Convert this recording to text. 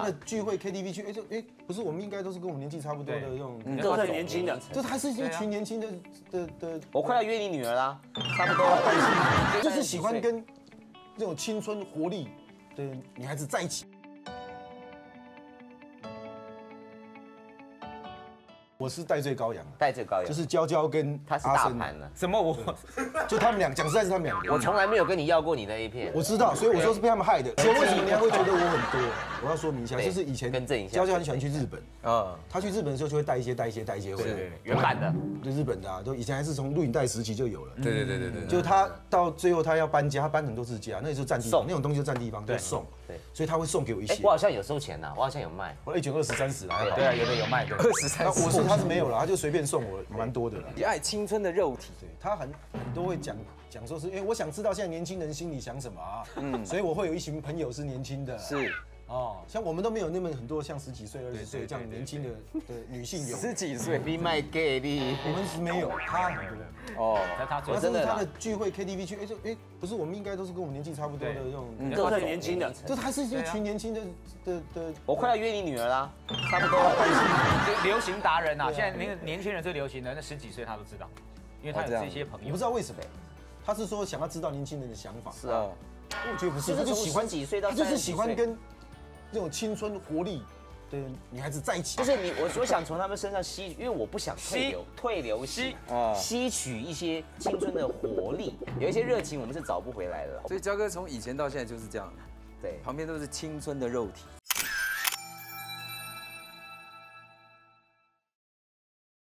的聚会 KTV 去，不是我们应该都是跟我们年纪差不多的这种， 都是很年轻的， 就还是一群年轻的。 我快要约你女儿啦，差不多了。 就是喜欢跟这种青春活力的女孩子在一起。我是戴罪羔羊， 戴罪羔羊就是娇娇跟他是大盘了。 什么我？ 就他们俩，讲实在是他们两个。 我从来没有跟你要过你的 A 片。 我知道，所以我说是被他们害的。所以为什么人家会觉得我很多？我要说明一下，就是以前更正一下， 娇娇很喜欢去日本他去日本的时候就会带一些回来。 原版的， 就日本的啊，都以前还是从录影带时期就有了。 对。 就他到最后他要搬家，他搬很多次家，那时候占地方，那种东西就占地方，就送。对，所以他会送给我一些。 我好像有收钱呐，我好像有卖。 我1卷20、30啦。 对啊，有的有卖的，20、30。 他是没有了，他就随便送我蛮多的啦。 你爱青春的肉体， 对他很多会讲说是因为我想知道现在年轻人心里想什么啊，所以我会有一群朋友是年轻的， 是哦，像我们都没有那么很多像10几岁、20岁这样年轻的女性有 10几岁， 你卖给你， 我们是没有，他很多。 哦， 他真的他的聚会 KTV 去，不是我们应该都是跟我们年纪差不多的这种， 都是很年轻的， 就还是一群年轻的。 我快要约你女儿啦，差不多了。 流行达人啊，现在那个年轻人最流行的，那10几岁他都知道，因为他有这些朋友。 我不知道为什么，他是说想要知道年轻人的想法。 是啊， 我觉得不是， 他就喜欢几岁到30岁， 就是喜欢跟这种青春活力的女孩子在一起。 就是我想从他们身上吸，因为我不想退流吸取一些青春的活力，有一些热情我们是找不回来的。 所以焦哥从以前到现在就是这样， 对， 旁边都是青春的肉体。